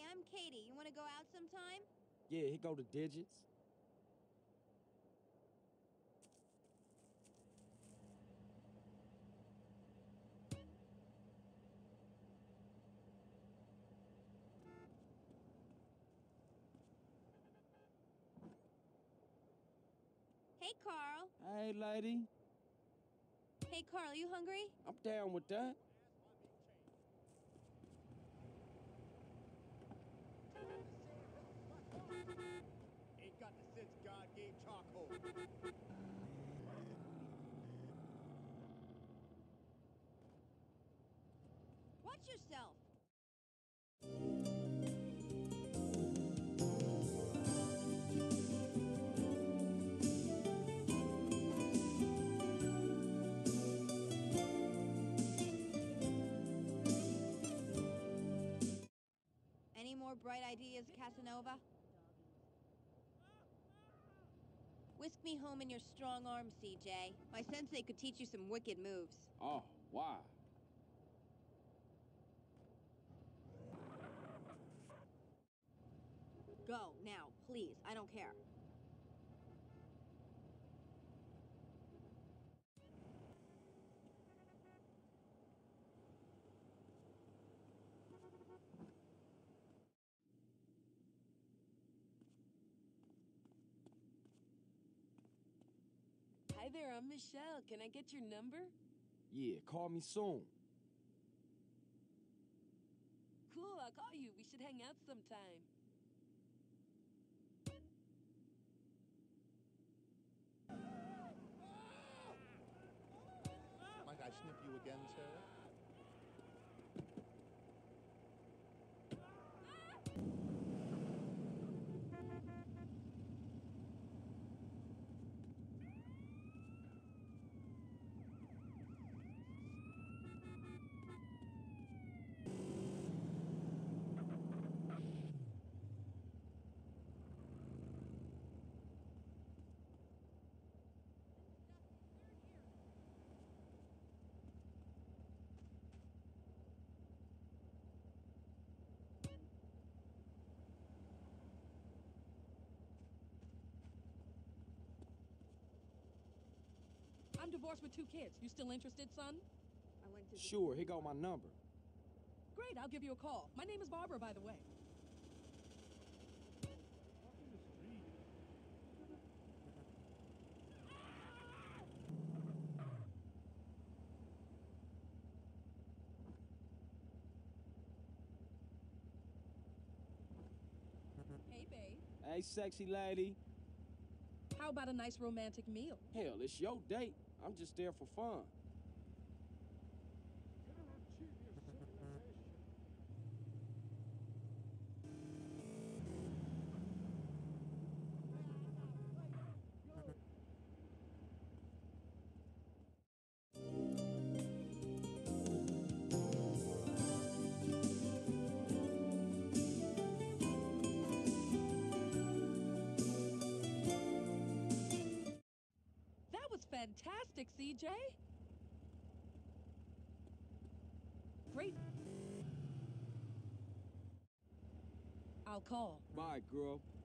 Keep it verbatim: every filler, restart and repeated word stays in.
I'm Katie. You want to go out sometime? Yeah, he go to Digits. Hey, Carl. Hey, lady. Hey, Carl, you hungry? I'm down with that. Ain't got the sense God gave charcoal. Watch yourself. Any more bright ideas, Casanova? Whisk me home in your strong arm, C J. My sensei could teach you some wicked moves. Oh, why? Go, now, please. I don't care. Hi there, I'm Michelle. Can I get your number? Yeah, call me soon. Cool, I'll call you. We should hang out sometime. Might I snip you again, sir? I'm divorced with two kids. You still interested, son? I went to Sure, he got my number. Great, I'll give you a call. My name is Barbara, by the way. Hey, babe. Hey, sexy lady. How about a nice romantic meal? Hell, it's your date. I'm just there for fun. That was fantastic, C J. Great. I'll call. Bye, girl.